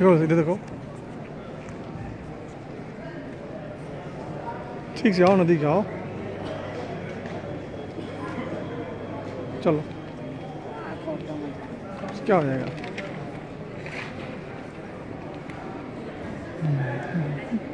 देखो इधर देखो, ठीक से आओ, नदी के आओ, चलो क्या हो जाएगा।